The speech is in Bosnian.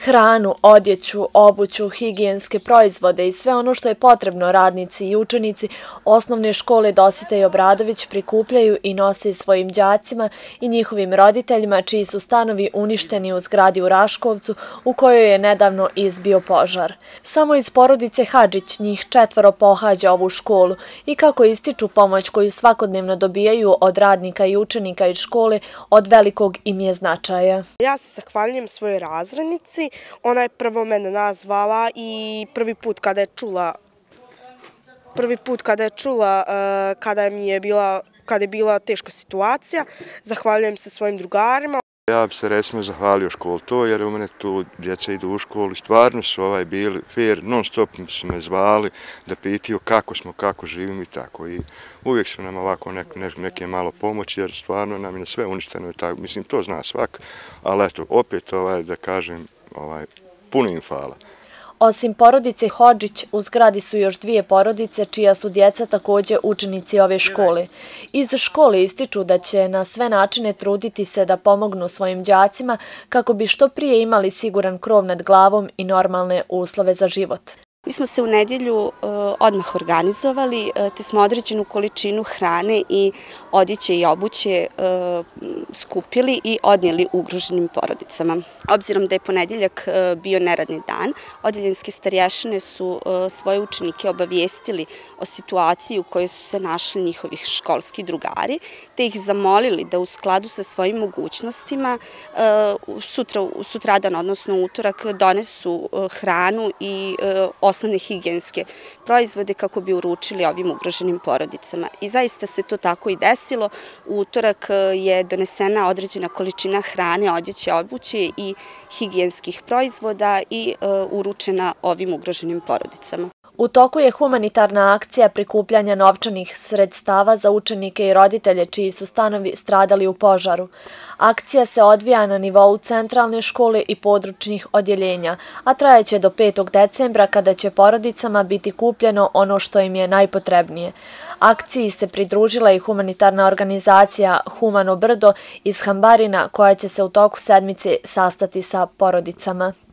Hranu, odjeću, obuću, higijenske proizvode i sve ono što je potrebno radnici i učenici osnovne škole Dositej Obradović prikupljaju i nose svojim đacima i njihovim roditeljima čiji su stanovi uništeni u zgradi u Raškovcu u kojoj je nedavno izbio požar. Samo iz porodice Hadžić njih 4 pohađa ovu školu i kako ističu pomoć koju svakodnevno dobijaju od radnika i učenika iz škole od velikog im je značaja. Ja se zahvaljujem svojoj razrednici. Ona je prvo mene nazvala i prvi put kada je čula kada je bila teška situacija, zahvaljujem se svojim drugarima. Ja bi se recimo zahvalio školu to jer u mene tu djeca idu u školu i stvarno su bili fair, non stop su me zvali da pitaju kako smo, kako živimo i tako. I uvijek su nam ovako neke malo pomoći jer stvarno nam je sve uništeno i tako. Mislim, to zna svak, ali eto, opet da kažem, puno im hvala. Osim porodice Hodžić, u zgradi su još 2 porodice čija su djeca također učenici ove škole. Iz škole ističu da će na sve načine truditi se da pomognu svojim đacima kako bi što prije imali siguran krov nad glavom i normalne uslove za život. Mi smo se u nedjelju odmah organizovali, te smo određenu količinu hrane i odjeće i obuće skupili i odnijeli ugroženim porodicama. Obzirom da je ponedjeljak bio neradni dan, odeljenske starješine su svoje učenike obavijestili o situaciji u kojoj su se našli njihovi školski drugari, te ih zamolili da u skladu sa svojim mogućnostima sutradan, odnosno utorak, donesu hranu i osnovne higijenske proizvode kako bi uručili ovim ugroženim porodicama. I zaista se to tako i desilo. U utorak je donesena određena količina hrane, odjeće, obuće i higijenskih proizvoda i uručena ovim ugroženim porodicama. U toku je humanitarna akcija prikupljanja novčanih sredstava za učenike i roditelje čiji su stanovi stradali u požaru. Akcija se odvija na nivou centralne škole i područnih odjeljenja, a trajeće do 5. decembra kada će porodicama biti kupljeno ono što im je najpotrebnije. Akciji se pridružila i humanitarna organizacija Humano Brdo iz Hambarina koja će se u toku sedmice sastati sa porodicama.